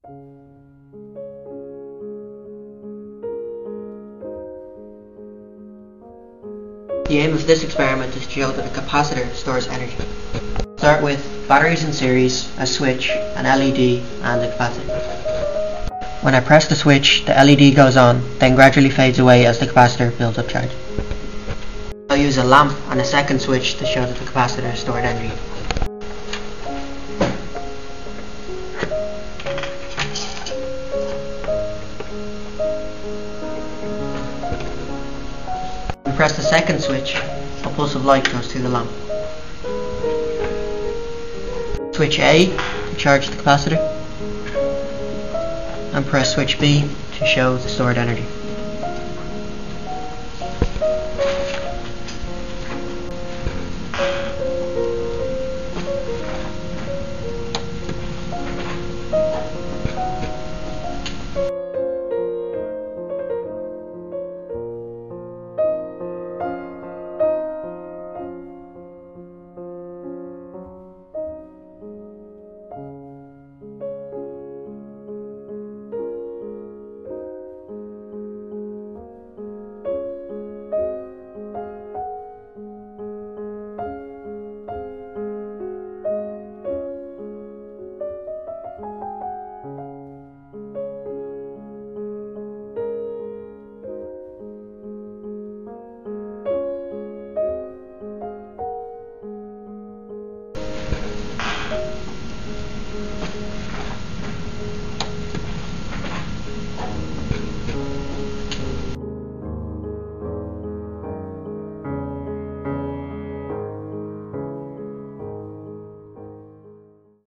The aim of this experiment is to show that a capacitor stores energy. Start with batteries in series, a switch, an LED and a capacitor. When I press the switch, the LED goes on, then gradually fades away as the capacitor builds up charge. I'll use a lamp and a second switch to show that the capacitor has stored energy. When I press the second switch, a pulse of light goes through the lamp. Switch A to charge the capacitor, and press switch B to show the stored energy.